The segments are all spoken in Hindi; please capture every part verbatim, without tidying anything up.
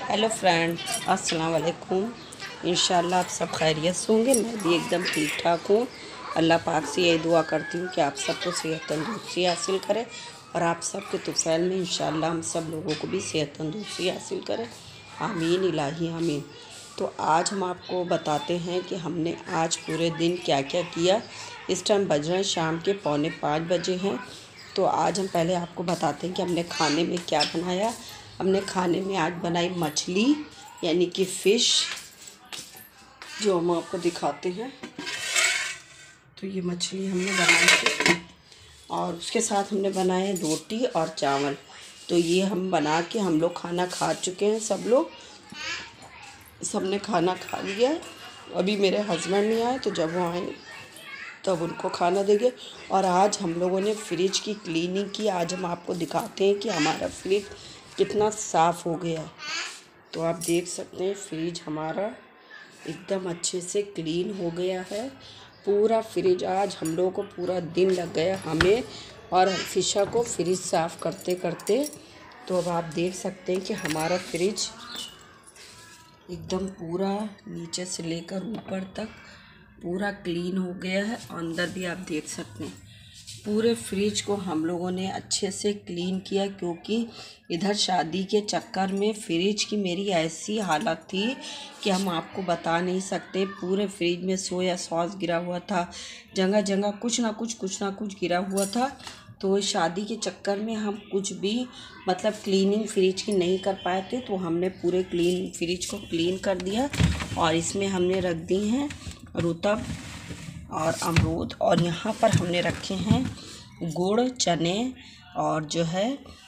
हेलो फ्रेंड, अस्सलाम वालेकुम। इंशाल्लाह आप सब खैरियत से होंगे। मैं भी एकदम ठीक ठाक हूँ। अल्लाह पाक से यही दुआ करती हूँ कि आप सबको सेहत तंदुरुस्ती हासिल करे और आप सब के तुफ़ैल में इंशाल्लाह हम सब लोगों को भी सेहत तंदुरुस्ती हासिल करे। आमीन इलाही आमीन। तो आज हम आपको बताते हैं कि हमने आज पूरे दिन क्या क्या किया। इस टाइम बज रहे हैं शाम के पौने पाँच बजे हैं। तो आज हम पहले आपको बताते हैं कि हमने खाने में क्या बनाया। हमने खाने में आज बनाई मछली यानी कि फ़िश, जो हम आपको दिखाते हैं। तो ये मछली हमने बनाई थी और उसके साथ हमने बनाए रोटी और चावल। तो ये हम बना के हम लोग खाना खा चुके हैं। सब लोग सब ने खाना खा लिया। अभी मेरे हस्बैंड नहीं आए, तो जब वो आए तब उनको खाना देंगे। और आज हम लोगों ने फ्रिज की क्लीनिंग की। आज हम आपको दिखाते हैं कि हमारा फ्रिज कितना साफ़ हो गया है। तो आप देख सकते हैं फ्रिज हमारा एकदम अच्छे से क्लीन हो गया है। पूरा फ्रिज आज हम लोगों को पूरा दिन लग गया, हमें और फिशा को फ्रिज साफ़ करते करते। तो अब आप देख सकते हैं कि हमारा फ्रिज एकदम पूरा नीचे से लेकर ऊपर तक पूरा क्लीन हो गया है। अंदर भी आप देख सकते हैं पूरे फ्रिज को हम लोगों ने अच्छे से क्लीन किया, क्योंकि इधर शादी के चक्कर में फ्रिज की मेरी ऐसी हालत थी कि हम आपको बता नहीं सकते। पूरे फ्रिज में सोया सॉस गिरा हुआ था, जगह जगह कुछ ना कुछ कुछ ना कुछ गिरा हुआ था। तो शादी के चक्कर में हम कुछ भी मतलब क्लीनिंग फ्रिज की नहीं कर पाए थे। तो हमने पूरे क्लीन फ्रिज को क्लीन कर दिया और इसमें हमने रख दी हैं रुतब और अमरूद, और यहाँ पर हमने रखे हैं गुड़, चने और जो है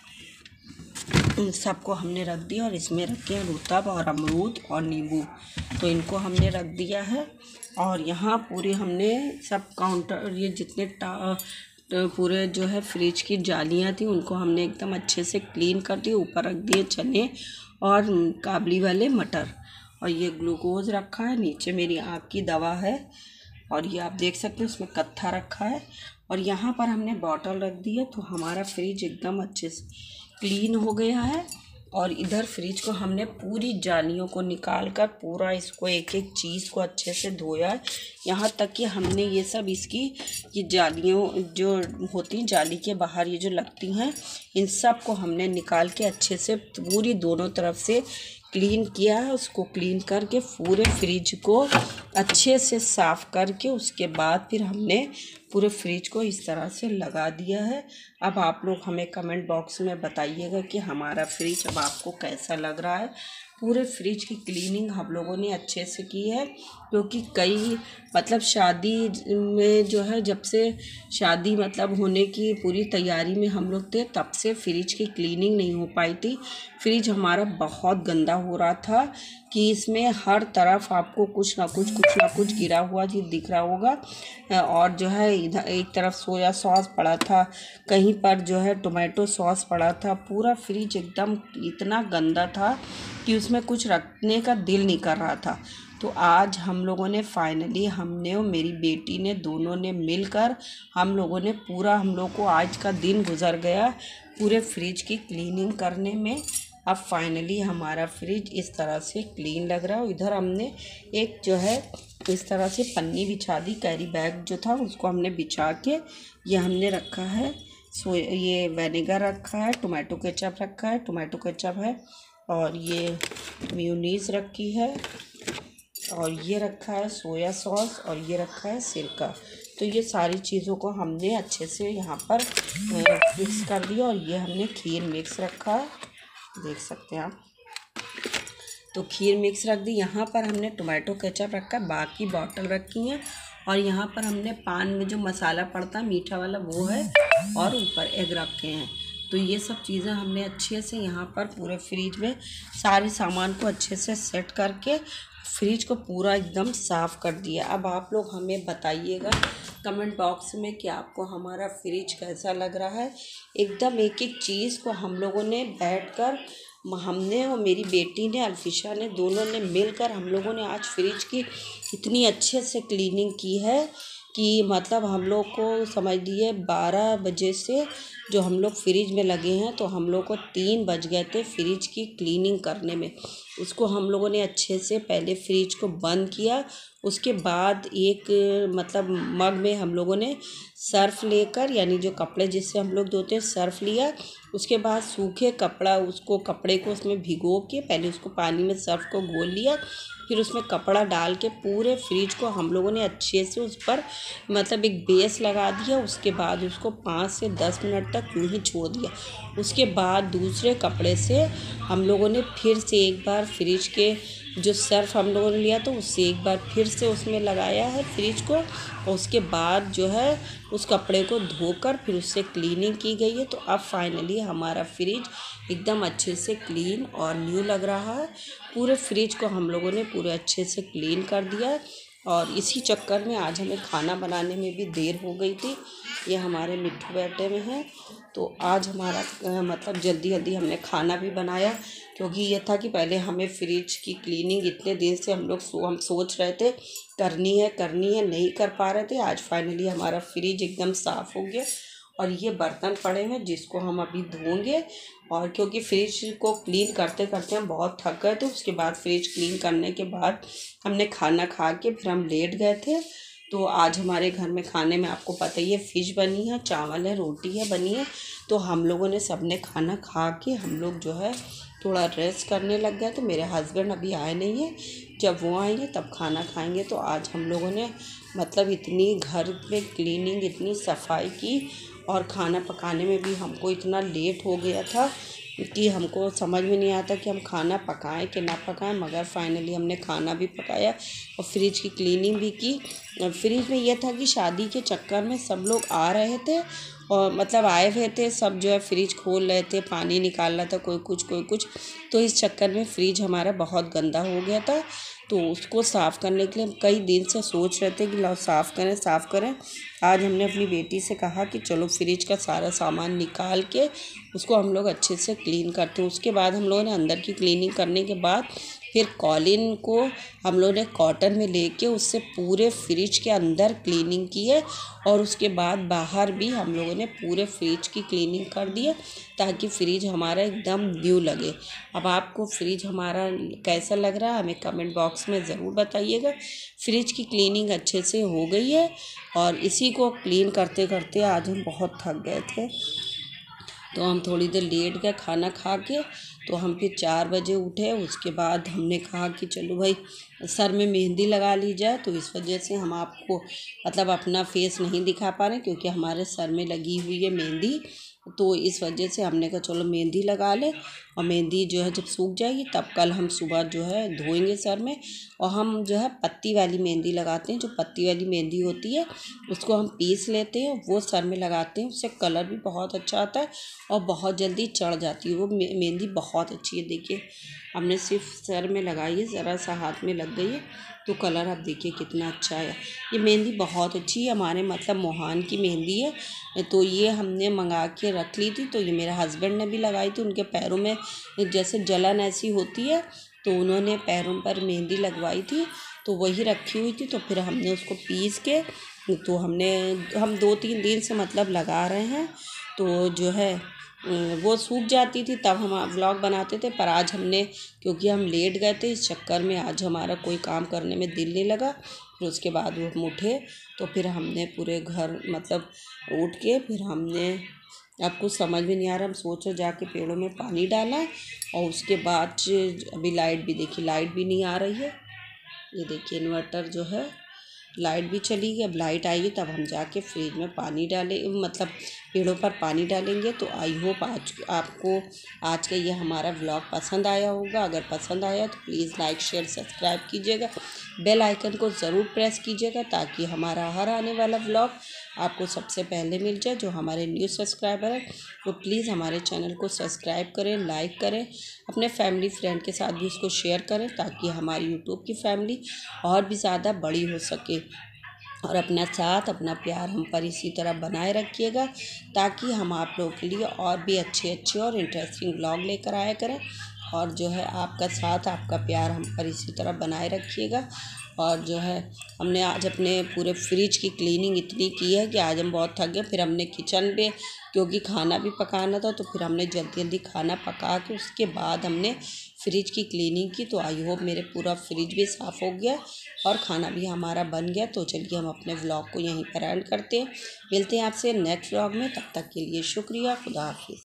इन सबको हमने रख दिया। और इसमें रखे हैं रुतब और अमरूद और नींबू, तो इनको हमने रख दिया है। और यहाँ पूरे हमने सब काउंटर, ये जितने टा तो पूरे जो है फ्रिज की जालियाँ थी उनको हमने एकदम अच्छे से क्लीन कर दिए। ऊपर रख दिए चने और काबली वाले मटर, और ये ग्लूकोज़ रखा है। नीचे मेरी आँख की दवा है, और ये आप देख सकते हैं उसमें कत्था रखा है। और यहाँ पर हमने बॉटल रख दी है। तो हमारा फ्रिज एकदम अच्छे से क्लीन हो गया है। और इधर फ्रिज को हमने पूरी जालियों को निकाल कर पूरा इसको एक एक चीज़ को अच्छे से धोया है। यहाँ तक कि हमने ये सब इसकी ये जालियों जो होती हैं जाली के बाहर ये जो लगती हैं, इन सब को हमने निकाल के अच्छे से पूरी दोनों तरफ से क्लीन किया है। उसको क्लीन करके पूरे फ्रिज को अच्छे से साफ़ करके उसके बाद फिर हमने पूरे फ्रिज को इस तरह से लगा दिया है। अब आप लोग हमें कमेंट बॉक्स में बताइएगा कि हमारा फ्रिज अब आपको कैसा लग रहा है। पूरे फ्रिज की क्लीनिंग हम लोगों ने अच्छे से की है, क्योंकि कई मतलब शादी में जो है, जब से शादी मतलब होने की पूरी तैयारी में हम लोग थे, तब से फ्रिज की क्लीनिंग नहीं हो पाई थी। फ्रिज हमारा बहुत गंदा हो रहा था कि इसमें हर तरफ आपको कुछ ना कुछ कुछ ना कुछ गिरा हुआ जी दिख रहा होगा। और जो है इधर एक तरफ सोया सॉस पड़ा था, कहीं पर जो है टोमेटो सॉस पड़ा था। पूरा फ्रिज एकदम इतना गंदा था कि उसमें कुछ रखने का दिल नहीं कर रहा था। तो आज हम लोगों ने फाइनली, हमने और मेरी बेटी ने दोनों ने मिलकर हम लोगों ने पूरा, हम लोग को आज का दिन गुजर गया पूरे फ्रिज की क्लीनिंग करने में। अब फाइनली हमारा फ्रिज इस तरह से क्लीन लग रहा है। इधर हमने एक जो है इस तरह से पन्नी बिछा दी, कैरी बैग जो था उसको हमने बिछा के ये हमने रखा है। सो ये विनेगर रखा है, टोमेटो केचप रखा है, टोमेटो केचप है, और ये मेयोनीज़ रखी है, और ये रखा है सोया सॉस, और ये रखा है सिरका। तो ये सारी चीज़ों को हमने अच्छे से यहाँ पर मिक्स कर दिया। और ये हमने खीर मिक्स रखा है, देख सकते हैं आप। तो खीर मिक्स रख दी। यहाँ पर हमने टोमेटो केचप रखा है, बाकी बॉटल रखी हैं। और यहाँ पर हमने पान में जो मसाला पड़ता है मीठा वाला वो है, और ऊपर एग रखे हैं। तो ये सब चीज़ें हमने अच्छे से यहाँ पर पूरे फ्रिज में सारे सामान को अच्छे से सेट करके फ्रिज को पूरा एकदम साफ़ कर दिया। अब आप लोग हमें बताइएगा कमेंट बॉक्स में कि आपको हमारा फ्रिज कैसा लग रहा है। एकदम एक एक चीज़ को हम लोगों ने बैठकर, हमने और मेरी बेटी ने, अल्फिशा ने, दोनों ने मिलकर हम लोगों ने आज फ्रिज की इतनी अच्छे से क्लीनिंग की है कि मतलब हम लोग को समझ लीजिए बारह बजे से जो हम लोग फ्रिज में लगे हैं, तो हम लोग को तीन बज गए थे फ्रिज की क्लीनिंग करने में। उसको हम लोगों ने अच्छे से पहले फ्रिज को बंद किया, उसके बाद एक मतलब मग में हम लोगों ने सर्फ़ लेकर, यानी जो कपड़े जिससे हम लोग धोते हैं, सर्फ़ लिया। उसके बाद सूखे कपड़ा उसको कपड़े को उसमें भिगो के पहले उसको पानी में सर्फ़ को घोल लिया, फिर उसमें कपड़ा डाल के पूरे फ्रिज को हम लोगों ने अच्छे से उस पर मतलब एक बेस लगा दिया। उसके बाद उसको पाँच से दस मिनट तक यूँ ही छोड़ दिया। उसके बाद दूसरे कपड़े से हम लोगों ने फिर से एक बार फ्रिज के जो सर्फ़ हम लोगों ने लिया तो उससे एक बार फिर से उसमें लगाया है फ्रिज को, और उसके बाद जो है उस कपड़े को धोकर फिर उससे क्लीनिंग की गई है। तो अब फाइनली हमारा फ्रिज एकदम अच्छे से क्लीन और न्यू लग रहा है। पूरे फ्रिज को हम लोगों ने पूरे अच्छे से क्लीन कर दिया है, और इसी चक्कर में आज हमें खाना बनाने में भी देर हो गई थी। ये हमारे मिट्ठू बैठे में हैं, तो आज हमारा अ, मतलब जल्दी जल्दी हमने खाना भी बनाया, क्योंकि ये था कि पहले हमें फ्रिज की क्लीनिंग इतने दिन से हम लोग सो हम सोच रहे थे करनी है करनी है नहीं कर पा रहे थे। आज फाइनली हमारा फ्रिज एकदम साफ़ हो गया, और ये बर्तन पड़े हैं जिसको हम अभी धोएंगे। और क्योंकि फ्रिज को क्लीन करते करते हम बहुत थक गए थे, उसके बाद फ्रिज क्लीन करने के बाद हमने खाना खा के फिर हम लेट गए थे। तो आज हमारे घर में खाने में आपको पता ही है, फ़िश बनी है, चावल है, रोटी है बनी है। तो हम लोगों ने सबने खाना खा के हम लोग जो है थोड़ा रेस्ट करने लग गए। तो मेरे हस्बैंड अभी आए नहीं हैं, जब वो आएंगे तब खाना खाएंगे। तो आज हम लोगों ने मतलब इतनी घर में क्लीनिंग, इतनी सफाई की, और खाना पकाने में भी हमको इतना लेट हो गया था कि हमको समझ में नहीं आता कि हम खाना पकाएं कि ना पकाएं। मगर फाइनली हमने खाना भी पकाया और फ्रिज की क्लीनिंग भी की। और फ्रिज में यह था कि शादी के चक्कर में सब लोग आ रहे थे, और मतलब आए हुए थे सब, जो है फ्रिज खोल रहे थे, पानी निकाल रहा था, कोई कुछ कोई कुछ। तो इस चक्कर में फ्रिज हमारा बहुत गंदा हो गया था। तो उसको साफ़ करने के लिए हम कई दिन से सोच रहे थे कि लाओ साफ़ करें साफ़ करें। आज हमने अपनी बेटी से कहा कि चलो फ्रिज का सारा सामान निकाल के उसको हम लोग अच्छे से क्लीन करते हैं। उसके बाद हम लोगों ने अंदर की क्लीनिंग करने के बाद फिर कॉलिन को हम लोगों ने कॉटन में लेके उससे पूरे फ्रिज के अंदर क्लीनिंग की है, और उसके बाद बाहर भी हम लोगों ने पूरे फ्रिज की क्लीनिंग कर दी है, ताकि फ्रिज हमारा एकदम न्यू लगे। अब आपको फ्रिज हमारा कैसा लग रहा है हमें कमेंट बॉक्स में ज़रूर बताइएगा। फ्रिज की क्लीनिंग अच्छे से हो गई है, और इसी को क्लीन करते करते आज हम बहुत थक गए थे, तो हम थोड़ी देर लेट गए खाना खा के। तो हम फिर चार बजे उठे। उसके बाद हमने कहा कि चलो भाई सर में मेहंदी लगा ली जाए। तो इस वजह से हम आपको मतलब अपना फेस नहीं दिखा पा रहे, क्योंकि हमारे सर में लगी हुई है मेहंदी। तो इस वजह से हमने कहा चलो मेहंदी लगा लें, और मेहंदी जो है जब सूख जाएगी तब कल हम सुबह जो है धोएंगे सर में। और हम जो है पत्ती वाली मेहंदी लगाते हैं, जो पत्ती वाली मेहंदी होती है उसको हम पीस लेते हैं, वो सर में लगाते हैं। उससे कलर भी बहुत अच्छा आता है और बहुत जल्दी चढ़ जाती है। वो मेहंदी बहुत अच्छी है। देखिए हमने सिर्फ सर में लगाई है, ज़रा सा हाथ में लग गई है, तो कलर आप देखिए कितना अच्छा है। ये मेहंदी बहुत अच्छी है, हमारे मतलब मोहान की मेहंदी है। तो ये हमने मंगा के रख ली थी। तो ये मेरे हस्बैंड ने भी लगाई थी। उनके पैरों में जैसे जलन ऐसी होती है, तो उन्होंने पैरों पर मेहंदी लगवाई थी, तो वही रखी हुई थी। तो फिर हमने उसको पीस के, तो हमने हम दो तीन दिन से मतलब लगा रहे हैं। तो जो है वो सूख जाती थी तब हम व्लॉग बनाते थे। पर आज हमने, क्योंकि हम लेट गए थे, इस चक्कर में आज हमारा कोई काम करने में दिल नहीं लगा। फिर उसके बाद वो हम उठे, तो फिर हमने पूरे घर मतलब उठ के फिर हमने, अब कुछ समझ में नहीं आ रहा, हम सोचे जाके पेड़ों में पानी डाला। और उसके बाद अभी लाइट भी देखिए, लाइट भी नहीं आ रही है। ये देखिए इन्वर्टर जो है, लाइट भी चली गई। अब लाइट आएगी तब हम जाके फ्रिज में पानी डालें, मतलब पेड़ों पर पानी डालेंगे। तो आई होप आज आपको आज का ये हमारा व्लॉग पसंद आया होगा। अगर पसंद आया तो प्लीज़ लाइक शेयर सब्सक्राइब कीजिएगा, बेल आइकन को ज़रूर प्रेस कीजिएगा, ताकि हमारा हर आने वाला व्लॉग आपको सबसे पहले मिल जाए। जो हमारे न्यू सब्सक्राइबर हैं वो प्लीज़ हमारे चैनल को सब्सक्राइब करें, लाइक करें, अपने फैमिली फ्रेंड के साथ भी इसको शेयर करें, ताकि हमारी यूट्यूब की फैमिली और भी ज़्यादा बड़ी हो सके। और अपना साथ अपना प्यार हम पर इसी तरह बनाए रखिएगा, ताकि हम आप लोगों के लिए और भी अच्छे अच्छे और इंटरेस्टिंग व्लॉग लेकर आया करें। और जो है आपका साथ, आपका प्यार हम पर इसी तरह बनाए रखिएगा। और जो है हमने आज अपने पूरे फ्रिज की क्लीनिंग इतनी की है कि आज हम बहुत थक गए। फिर हमने किचन पे, क्योंकि खाना भी पकाना था, तो फिर हमने जल्दी जल्दी खाना पका के उसके बाद हमने फ्रिज की क्लीनिंग की। तो आई होप मेरे पूरा फ्रिज भी साफ़ हो गया और खाना भी हमारा बन गया। तो चलिए हम अपने व्लॉग को यहीं पर एंड करते हैं। मिलते हैं आपसे नेक्स्ट व्लॉग में, तब तक के लिए शुक्रिया। खुदा हाफिज़।